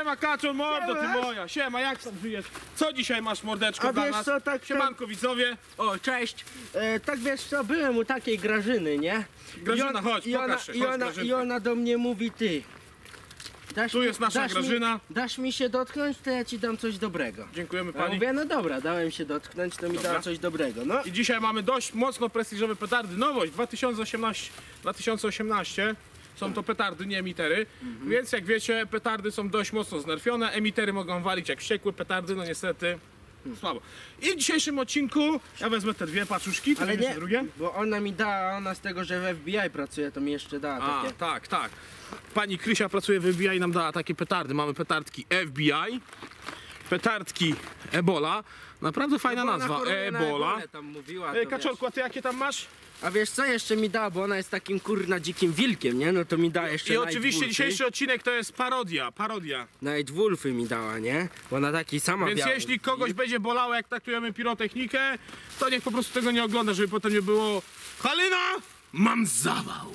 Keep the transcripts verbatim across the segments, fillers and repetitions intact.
Siema Kaczor, mordo ty moja, siema, jak tam żyjesz? Co dzisiaj masz, mordeczko, A dla wiesz nas? co, tak- Siemanko widzowie. O, cześć. E, tak wiesz co, byłem u takiej Grażyny, nie? Grażyna, I on, chodź, i ona, pokaż się, i chodź, ona, Grażynka. I ona do mnie mówi, ty. Dasz Tu mi, jest nasza dasz Grażyna. Mi, dasz mi się dotknąć, to ja ci dam coś dobrego. Dziękujemy Ja pani. mówię, no dobra, dałem się dotknąć, to mi Dobra. dała coś dobrego. No, I dzisiaj mamy dość mocno prestiżowe petardy. Nowość dwa tysiące osiemnaście. dwa tysiące osiemnaście. Są to petardy, nie emitery. Mhm. Więc jak wiecie, petardy są dość mocno znerfione. Emitery mogą walić jak wściekłe, petardy no niestety słabo. I w dzisiejszym odcinku ja wezmę te dwie paczuszki, ty ale weźmiesz nie, te drugie. bo ona mi da, ona z tego, że w F B I pracuje, to mi jeszcze da A, takie. tak, tak. Pani Krysia pracuje w F B I i nam dała takie petardy. Mamy petardki F B I, petardki Ebola. Naprawdę fajna No bo ona nazwa, choruje na Ebola. ebolę tam mówiła, Ej, to Kaczorku, a ty jakie tam masz? wiesz. A wiesz co jeszcze mi da, bo ona jest takim kurna dzikim wilkiem, nie? No to mi da jeszcze I Night oczywiście Wolfy. dzisiejszy odcinek to jest parodia, parodia. Night Wolfy mi dała, nie? Bo ona taki sama Więc biała. jeśli kogoś będzie bolało, jak traktujemy pirotechnikę, to niech po prostu tego nie ogląda, żeby potem nie było Halina, mam zawał.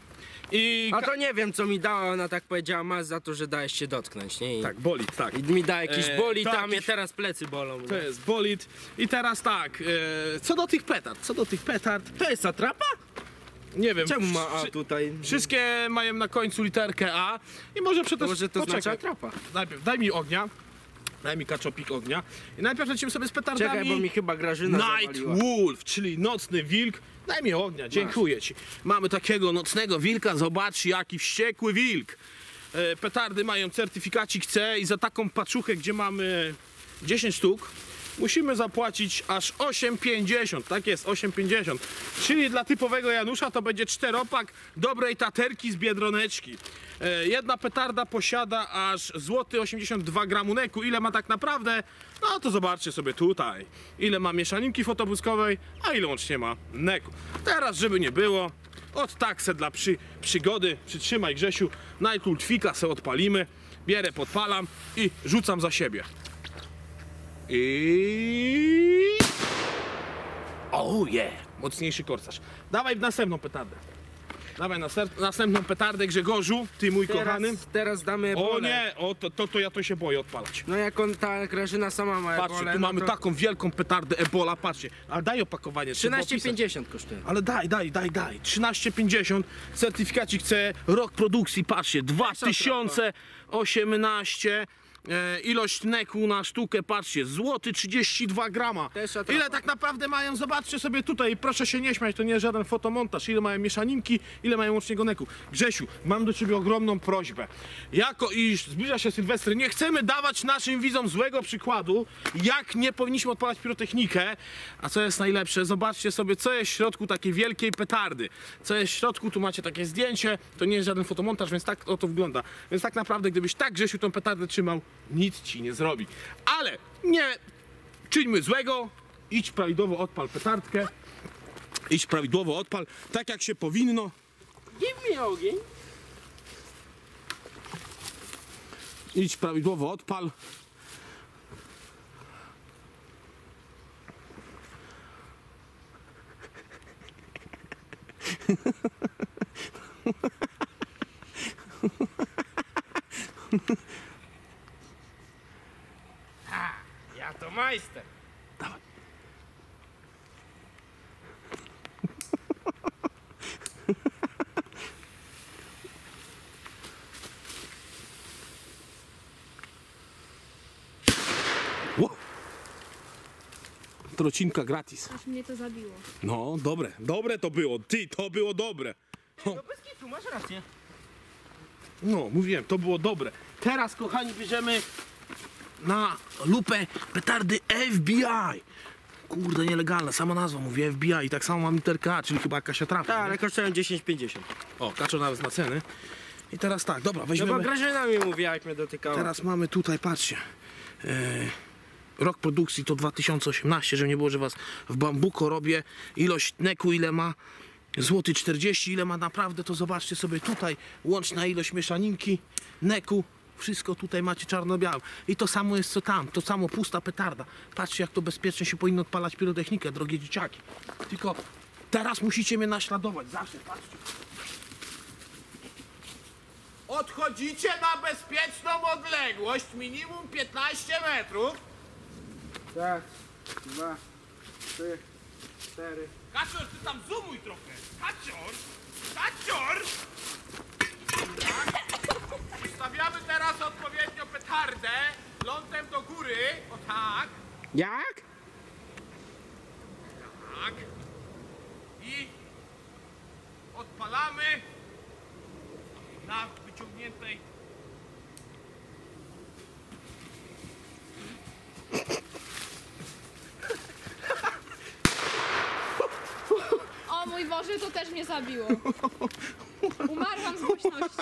I A to nie wiem co mi dała, ona tak powiedziała, masz za to, że dajesz się dotknąć, nie? I, tak, bolid, tak. I mi da jakiś E, boli, tak, tam mnie jakiś- teraz plecy bolą. To jest bolid. I teraz tak, e, co do tych petard, co do tych petard, To jest atrapa? nie wiem. Czemu ma A wszy- tutaj? Wszystkie mają na końcu literkę A i może przetestować. Może to znaczy atrapa. Najpierw daj mi ognia, daj mi kaczopik ognia i najpierw lecimy sobie z petardami. Czekaj, bo mi chyba Grażyna Night zawaliła. Wolf, czyli nocny wilk. Daj mi ognia, dziękuję ci. Mamy takiego nocnego wilka, zobacz jaki wściekły wilk. E, petardy mają certyfikacik C i za taką paczuchę, gdzie mamy dziesięć sztuk, musimy zapłacić aż osiem pięćdziesiąt, tak jest, osiem pięćdziesiąt. Czyli dla typowego Janusza to będzie czteropak dobrej taterki z Biedroneczki. E, jedna petarda posiada aż złoty osiemdziesiąt dwa gramu neku. Ile ma tak naprawdę? No to zobaczcie sobie tutaj. Ile ma mieszaninki fotobłyskowej, a ile łącznie ma neku. Teraz, żeby nie było, od taksę dla przy, przygody, przytrzymaj Grzesiu, najkultwika se odpalimy, bierę, podpalam i rzucam za siebie. I... Oh yeah! Mocniejszy korsarz. Dawaj w następną petardę. Dawaj następ, następną petardę, Grzegorzu, ty mój kochany. Teraz, teraz damy O bolę. nie, o, to, to, to ja to się boję odpalać. No jak on, ta Grażyna sama ma Patrzcie, ebolę, tu no mamy to taką wielką petardę Ebola, patrzcie. Ale daj opakowanie, trzeba trzynaście opisać. pięćdziesiąt kosztuje. Ale daj, daj, daj, daj. trzynaście pięćdziesiąt, certyfikacik C, rok produkcji, patrzcie, dwa tysiące osiemnaście. E, ilość neku na sztukę, patrzcie, złoty trzydzieści dwa grama. Też atrapa. Ile tak naprawdę mają, zobaczcie sobie tutaj, proszę się nie śmiać, to nie jest żaden fotomontaż, ile mają mieszaninki, ile mają łącznego neku. Grzesiu, mam do ciebie ogromną prośbę. Jako iż zbliża się Sylwester, nie chcemy dawać naszym widzom złego przykładu, jak nie powinniśmy odpalać pirotechnikę, a co jest najlepsze, zobaczcie sobie, co jest w środku takiej wielkiej petardy. Co jest w środku, tu macie takie zdjęcie, to nie jest żaden fotomontaż, więc tak oto wygląda. Więc tak naprawdę, gdybyś tak, Grzesiu, tą petardę trzymał, nic ci nie zrobi. Ale nie czyńmy złego, idź prawidłowo odpal petardkę, idź prawidłowo odpal, tak jak się powinno. Give me ogień. Idź prawidłowo odpal. Ja to majster. Wow. Trocinka gratis. Aż mnie to zabiło. No, dobre, dobre to było. Ty, to było dobre. No bez kitu, masz rację. No, mówiłem, to było dobre. Teraz, kochani, bierzemy na lupę petardy F B I. Kurde, nielegalna, sama nazwa mówi F B I. I tak samo mam literkę A, czyli chyba jakaś atrapa. Tak, nie? ale kosztują dziesięć pięćdziesiąt. O, kaczor nawet na ceny. I teraz tak, dobra, No weźmiemy... bo Grażyna mi mówiła, jak mnie dotykała. Teraz mamy tutaj, patrzcie. E, rok produkcji to dwa tysiące osiemnaście, żeby nie było, że was w bambuko robię. Ilość neku ile ma? Złoty czterdzieści, ile ma naprawdę, to zobaczcie sobie tutaj. Łączna ilość mieszaninki, neku. Wszystko tutaj macie czarno-białe. I to samo jest co tam, to samo pusta petarda. Patrzcie, jak to bezpiecznie się powinno odpalać pirotechnikę, drogie dzieciaki. Tylko teraz musicie mnie naśladować, zawsze, patrzcie. Odchodzicie na bezpieczną odległość, minimum piętnaście metrów. Raz, dwa, trzy, cztery. Kacior, ty tam zoomuj trochę. Kacior! Kacior! Tak. Ustawiamy teraz odpowiednio petardę lądem do góry. O tak. Jak? Tak. I odpalamy na wyciągniętej. O mój Boże, to też mnie zabiło. Umarłam z głośności.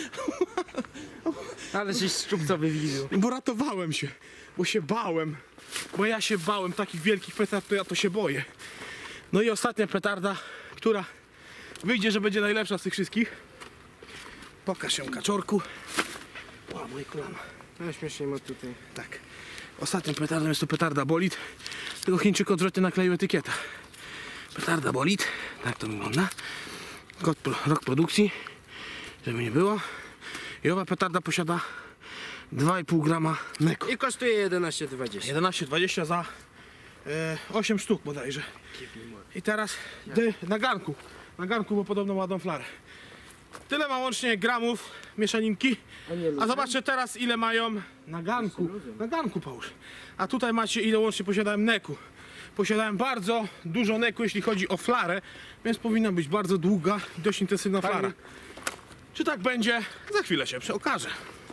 Ale żeś szczupcowy widział. Bo ratowałem się, bo się bałem. Bo ja się bałem takich wielkich petard, to ja to się boję. No i ostatnia petarda, która wyjdzie, że będzie najlepsza z tych wszystkich. Pokaż się, kaczorku. O, moje kolano. No śmiesznie ma tutaj. Tak. Ostatnią petardą jest to petarda Bolid. Tego Chińczyk odwrotnie nakleił etykietę. Petarda Bolid. Tak to wygląda. Kod, rok produkcji. Żeby nie było. I owa petarda posiada dwa i pół grama neku. I kosztuje jedenaście dwadzieścia. jedenaście dwadzieścia za e, osiem sztuk bodajże. I teraz dy, na garnku. Na garnku, bo podobno ładną flarę. Tyle ma łącznie gramów mieszaninki. A zobaczcie teraz, ile mają na garnku. Na garnku połóż. A tutaj macie, ile łącznie posiadałem neku. Posiadałem bardzo dużo neku, jeśli chodzi o flarę, więc powinna być bardzo długa i dość intensywna flara. Czy tak będzie? Za chwilę się okaże.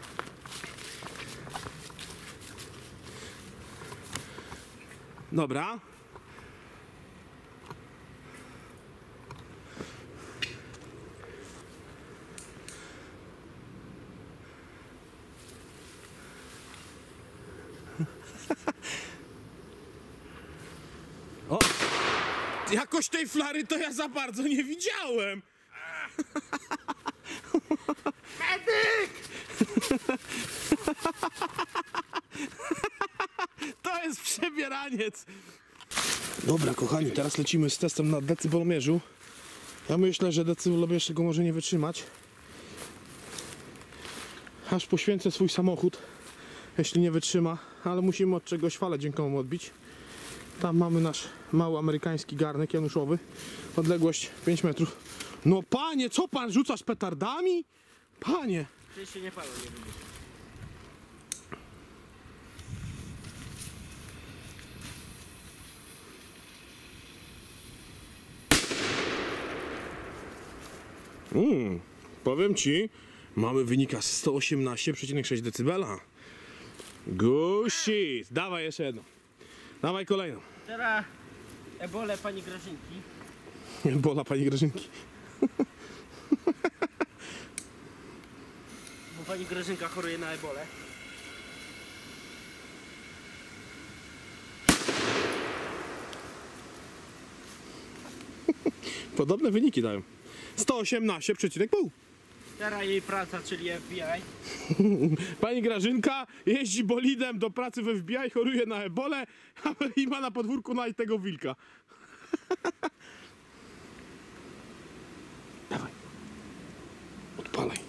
Dobra. O! Jakoś tej flary to ja za bardzo nie widziałem. Medyk! To jest przebieraniec. Dobra, kochani, teraz lecimy z testem na decybelomierzu. Ja myślę, że decybelomierz go może nie wytrzymać. Aż poświęcę swój samochód, jeśli nie wytrzyma, ale musimy od czegoś falę dźwiękową odbić. Tam mamy nasz mały amerykański garnek januszowy. Odległość pięć metrów. No panie, co pan rzucasz petardami? Panie! Ty się nie palą, nie będzie. Mm, powiem ci, mamy wynika sto osiemnaście przecinek sześć decybela. Gusi! Dawaj jeszcze jedno. Dawaj kolejną. Teraz ebole pani Grażynki. Bola pani Grażynki. Bo pani Grażynka choruje na ebolę. Podobne wyniki dają. sto osiemnaście przecinek pół. Teraz jej praca, czyli F B I. Pani Grażynka jeździ bolidem do pracy w F B I, choruje na ebolę i ma na podwórku najtego wilka. Dawaj. Odpalaj.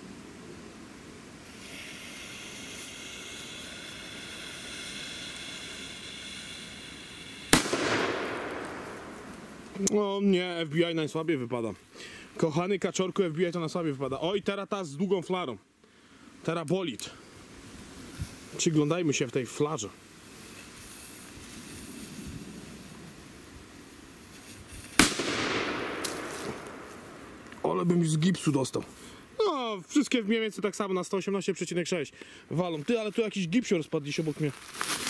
O nie, F B I najsłabiej wypada. Kochany kaczorku, F B I to najsłabiej wypada. Oj, teraz ta z długą flarą. Teraz bolid. Przyglądajmy się w tej flarze. Ale bym z gipsu dostał. No, wszystkie mniej więcej tak samo na sto osiemnaście przecinek sześć walą. Ty, ale tu jakiś gipsior spadł gdzieś obok mnie.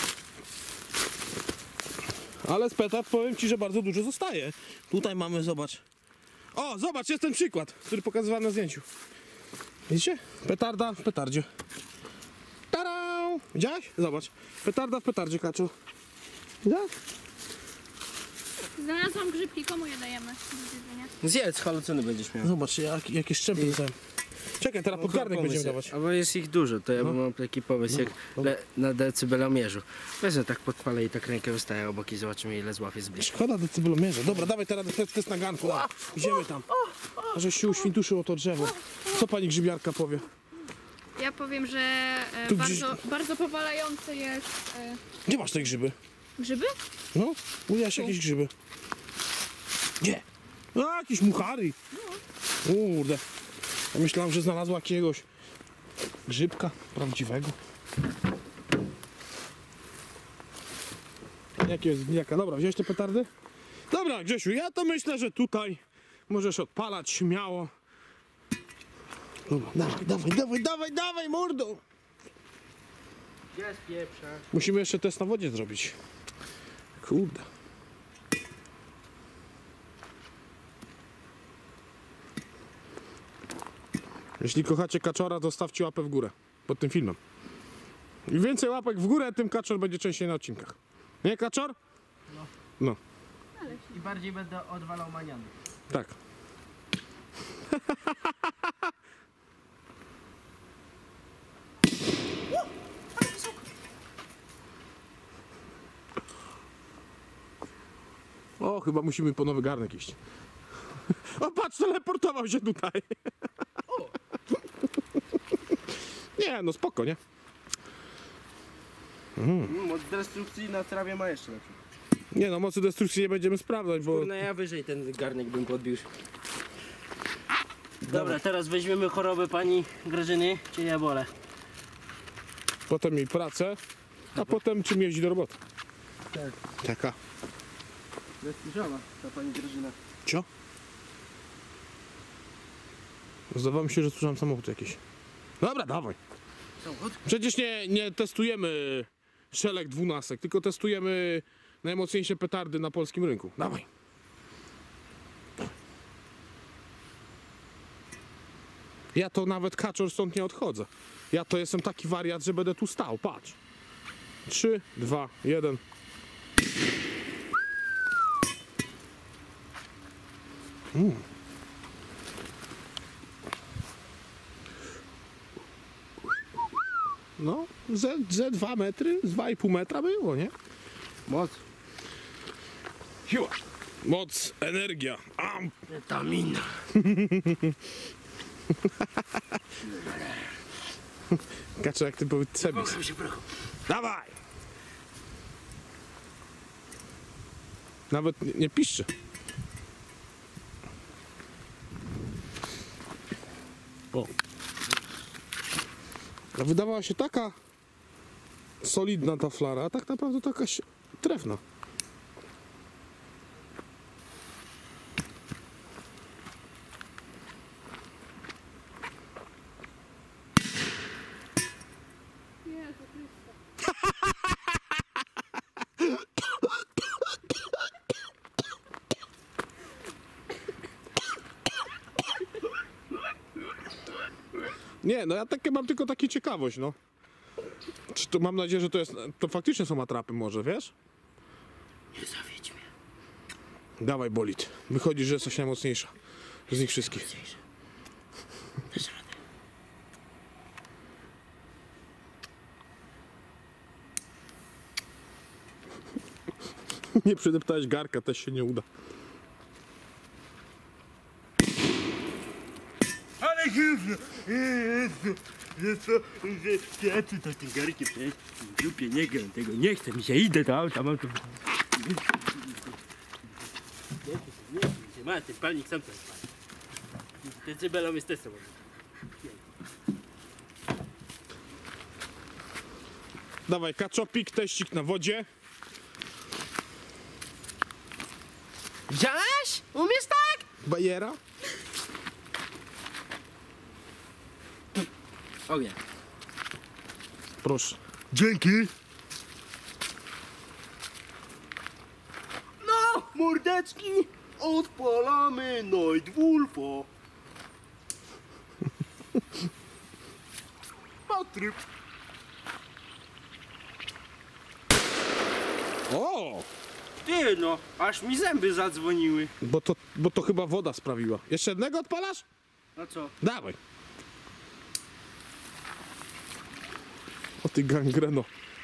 Ale z petard powiem ci, że bardzo dużo zostaje. Tutaj mamy, zobacz. O, zobacz, jest ten przykład, który pokazywałem na zdjęciu. Widzicie? Petarda w petardzie. Tada! Widziałeś? Zobacz. Petarda w petardzie, Kaczu. Widziałeś? Znalazłam grzybki, komu je dajemy do zjedzenia? Zjedz, halucyny będziesz miał. Zobacz, jak, jakie szczępy dostałem. Czekaj, teraz pod garnek będziemy dawać. Albo jest ich dużo, to ja No. mam taki pomysł jak le, na decybelomierzu. Wezmę tak podpalę i tak rękę wystaję obok i zobaczymy ile złapie z bliska. Szkoda decybelomierza. Dobra, dawaj teraz test, test na garnku. Idziemy tam. Żeś się uświntuszył o to drzewo. Co pani grzybiarka powie? Ja powiem, że e, Tu gdzieś- bardzo, bardzo powalające jest e, Gdzie masz te grzyby? grzyby. No, mówiłaś Tu. jakieś grzyby. Gdzie? A, jakieś muchary. Kurde. Ja myślałem, że znalazła jakiegoś grzybka prawdziwego. Jakie jest jaka? Dobra, wziąłeś te petardy? Dobra, Grzesiu, ja to myślę, że tutaj możesz odpalać śmiało. Dobra, dawaj, dawaj, dawaj, dawaj, dawaj, mordo! Jest pieprza. Musimy jeszcze test na wodzie zrobić. Kurde. Jeśli kochacie kaczora, to stawcie łapę w górę pod tym filmem. Im więcej łapek w górę, tym kaczor będzie częściej na odcinkach. Nie, kaczor? No. No, I bardziej będę odwalał maniany. tak. O, chyba musimy po nowy garnek iść. O, patrz, teleportował się tutaj. Nie, no spoko, nie? Mm, moc destrukcji na trawie ma jeszcze lepszy. Nie no, mocy destrukcji nie będziemy sprawdzać, bo... No ja wyżej ten garnek bym podbił. Dobra, teraz weźmiemy chorobę pani Grażyny, czyli ebolę. Potem jej pracę, a potem czym jeździ do roboty. Tak. Taka. Bezpieczona ta pani Grażyna. Cio? Zdawało mi się, że słyszałem samochód jakiś. Dobra, dawaj. Samochód? Przecież nie, nie testujemy szelek dwunastek, tylko testujemy najmocniejsze petardy na polskim rynku. Dawaj. Ja to nawet kaczor stąd nie odchodzę. Ja to jestem taki wariat, że będę tu stał. Patrz. Trzy, dwa, jeden. Mm. No, ze, ze dwa metry, z dwa i pół metra było, nie? Moc. Siła. Moc, energia. Am. Witamina. Kaczor, jak ty był cebis. się prochu. Dawaj! Nawet nie, nie piszczy. O. A wydawała się taka solidna ta flara, a tak naprawdę taka się trefna. Jezu Chryste. Nie, no ja takie mam tylko takie ciekawość, no. Czy to mam nadzieję, że to jest, to faktycznie są atrapy może, wiesz? Nie zawiedź mnie. Dawaj bolid. Wychodzi, że jesteś najmocniejsza z nich wszystkich. Dasz radę. Nie przydeptałeś garka, też się nie uda. Ale gówno! Jezu! Że co? Że ja tu to tym garkiem przecież w dupie nie gram tego, nie chce mi się, idę do auta, mam tu... Nie, nie, nie, ma, ten palnik sam tam spali. Decybelom jest też samo. Dawaj, kaczopik, teścik na wodzie. Widziałeś? Umiesz tak? Bajera. Ognia. Proszę. Dzięki. No, mordeczki, odpalamy Night Wolfa. Patryk. O! Ty no, aż mi zęby zadzwoniły. Bo to, bo to chyba woda sprawiła. Jeszcze jednego odpalasz? A co? Dawaj. O ty gangreno.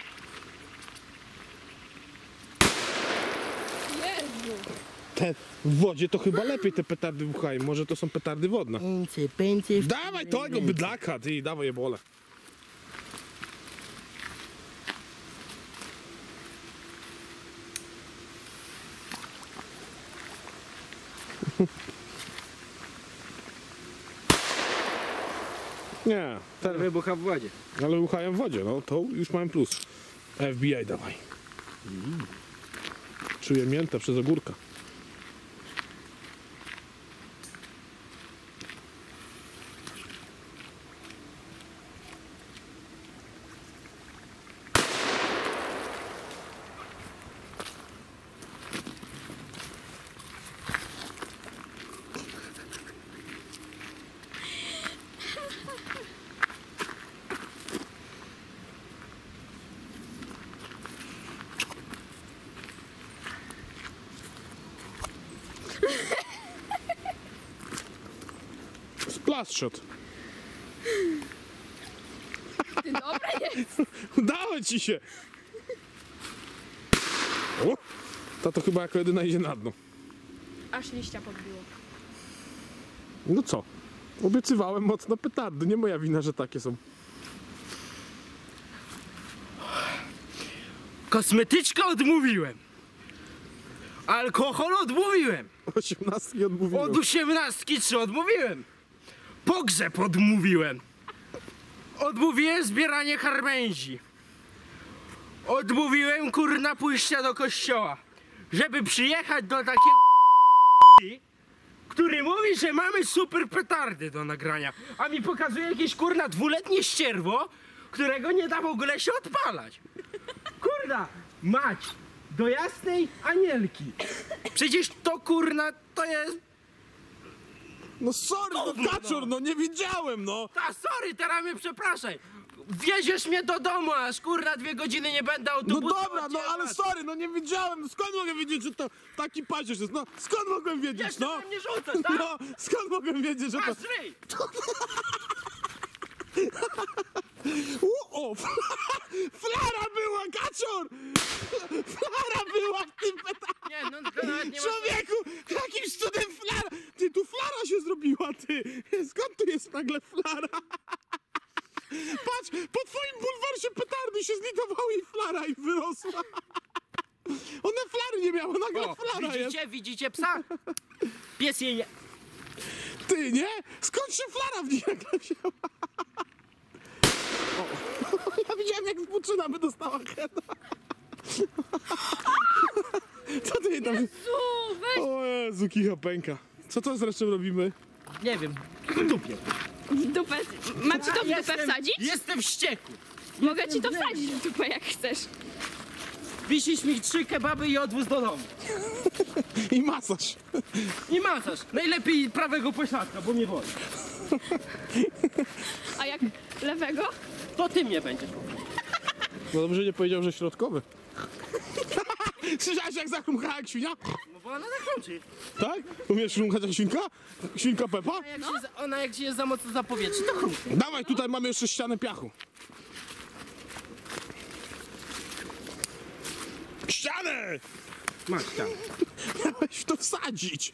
Jezu. Te w wodzie to chyba lepiej te petardy buchają. Może to są petardy wodne. Pęce, pęce. Dawaj tego bydlaka, ty, dawaj ebole. Nie, ten, Wybucha w wodzie. ale wybuchają w wodzie, no to już mamy plus. F B I dawaj. Czuję miętę przez ogórka. Splash shot. Ty dobra jest. Udało ci się! O! Ta to chyba jako jedyna idzie na dno. Aż liścia podbiło. No co? Obiecywałem mocno petardy, nie moja wina, że takie są. Kosmetyczka odmówiłem. Alkohol odmówiłem. Osiemnastki odmówiłem. Od osiemnastki czy odmówiłem? Pogrzeb odmówiłem. Odmówiłem zbieranie harmęzi. Odmówiłem kurna pójścia do kościoła. Żeby przyjechać do takiego który mówi, że mamy super petardy do nagrania. A mi pokazuje jakieś kurna dwuletnie ścierwo, którego nie da w ogóle się odpalać. Kurna, mać, do jasnej anielki. Przecież to kurna to jest... No sorry, no Gówno, kaczor, no nie wiedziałem, no! Ta, sorry, teraz mnie przepraszaj. Wieziesz mnie do domu, aż kurna dwie godziny nie będę No autobusu dobra, no ale odjechać. sorry, no nie wiedziałem, no skąd mogę wiedzieć, że to taki pacierz jest, no skąd mogłem wiedzieć, Jeszcze no? na mnie rzucasz, tak? No, skąd mogłem wiedzieć, że to... Masz ryj! O, o, flara była, kaczor! Flara była w tym petardzie! Nie, no to nawet nie ma... Człowieku, jakimś cudem flara! Ty, tu flara się zrobiła, ty! Skąd tu jest nagle flara? Patrz, po twoim bulwarsie petardy się zlitowały i flara i wyrosła. One flary nie miały, nagle O, flara jest. widzicie, widzicie psa? Pies jej nie... Ty, nie? Skąd się flara w niej nagle wzięła? O, ja widziałem, jak z buczyna by dostała heada. Co ty jej tam... Jezu, weź O Jezu, kicha pęka. Co to zresztą robimy? Nie wiem, w dupie. w dupę. Mam ci to w dupę Jestem- wsadzić? Jestem wściekły. Mogę ci to wsadzić w dupę, jak chcesz. Wisisz mi trzy kebaby i odwóz do domu. I masaż. I masaż. Najlepiej prawego pośladka, bo mnie boli. A jak lewego? To ty mnie będziesz. No dobrze nie powiedział, że środkowy. Słyszałeś, jak zachrumkała jak świnia? No bo ona tak kończy. Tak? Umiesz chrumkać jak świnka? Świnka Pepa? Jak się, za- ona jak się za mocno zapowietrzy, to chrupnie. Dawaj, tutaj mamy jeszcze ścianę piachu. Ścianę! Masz tam. Miałeś w to wsadzić.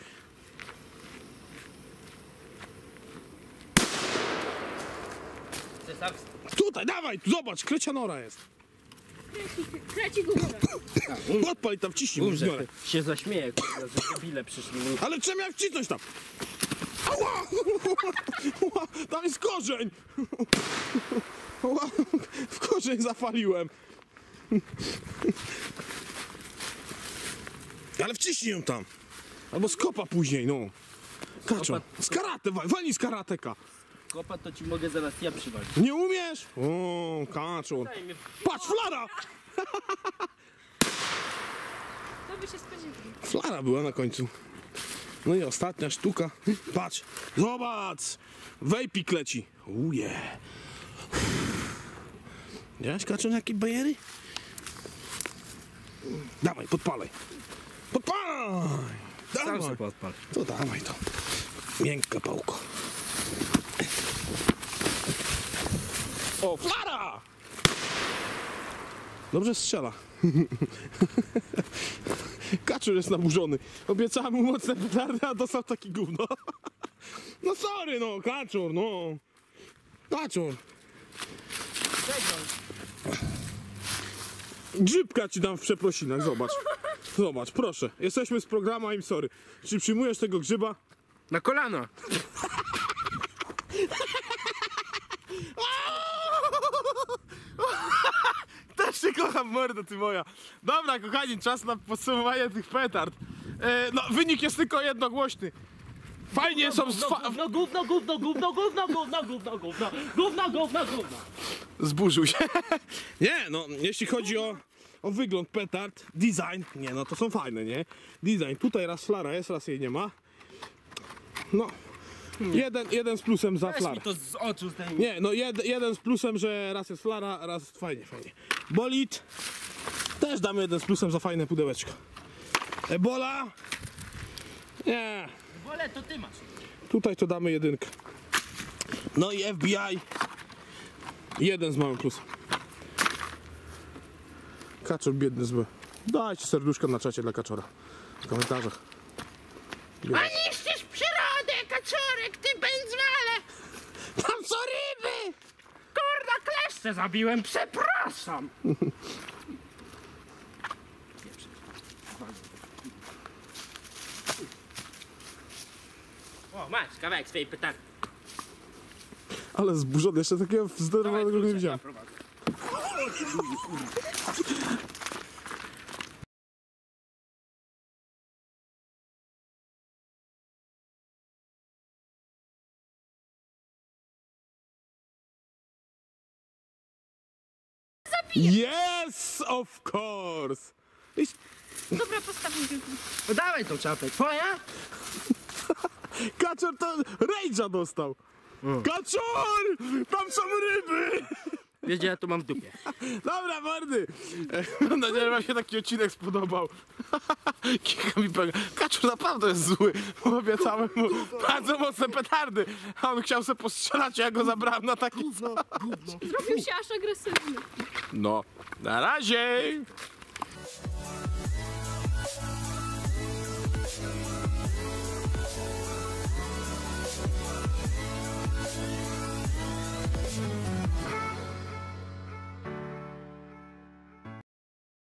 Tutaj, dawaj, tu zobacz, krecianora jest. Kreci górę. Odpal i tam wciśnij, Mów, że biorę. się zaśmieje, kurwa, że debile przyszli. Ale czemu miałem wcisnąć tam? Ała! Ała! Tam jest korzeń! Ała! W korzeń zafaliłem. Ale wciśnij ją tam. Albo skopa później, no. Kaczo, z karate, wal- walnij z karateka. Kopa to ci mogę zaraz ja przywalić. Nie umiesz? O, kaczor. Daj mi... Patrz, flara! To by się spodziewał. Flara była na końcu. No i ostatnia sztuka. Patrz, zobacz! Wejpik leci. Uje. Widziałeś, kaczor, jakie bajery? Dawaj, podpalaj. Podpalaj! Sam Dawaj. sobie odpal. To dawaj to. Miękka pałko. O, flara! Dobrze strzela. Kaczor jest naburzony. Obiecałem mu mocne petardy, a dostał taki gówno. No sorry, no, kaczor, no. Kaczor. Grzybka ci dam w przeprosinach, zobacz. Zobacz, proszę. Jesteśmy z programu I'm Sorry. Czy przyjmujesz tego grzyba? Na kolano. Też się kocham, mordo ty moja. Dobra, kochani, czas na podsumowanie tych petard. E, no, wynik jest tylko jednogłośny. Fajnie są... Sfa... Gówno, gówno, gówno, gówno, gówno, gówno, gówno, gówno, gówno, gówno, gówno. Zburzył się. Nie, no, jeśli chodzi o, o wygląd petard, design, nie, no to są fajne, nie? Design, tutaj raz flara jest, raz jej nie ma. No, jeden, jeden z plusem za Weź flarę. mi to z oczu zdejmij. Nie, no jed, jeden z plusem, że raz jest flara, raz fajnie, fajnie. Bolid, też damy jeden z plusem za fajne pudełeczko. Ebola, nie, Wolę, to ty masz. tutaj to damy jedynkę. No i F B I, jeden z małym plusem. Kaczor biedny zły. Dajcie serduszko na czacie dla kaczora. W komentarzach. A niszczysz przyrodę, kaczorek, ty pędzwale! Tam są ryby! Kurna, kleszcze zabiłem, przepraszam! O, masz kawałek swojej petardy. Ale zburzony, jeszcze takiego zdenerwowanego nie widziałem. Yes, of course! I... Dobra, postawmy się. No dawaj tą czapę, twoja? Kaczor to rage'a dostał! Kaczor! Tam są ryby! Wiesz, gdzie ja to mam w dupie. Dobra, mordy! E, Mam nadzieję, że wam się taki odcinek spodobał. Kika mi pega. Kaczor naprawdę jest zły, bo obiecałem mu bardzo mocne petardy. A on chciał sobie postrzelać, a ja go zabrałem na taki... Zrobił się aż agresywny. No, na razie!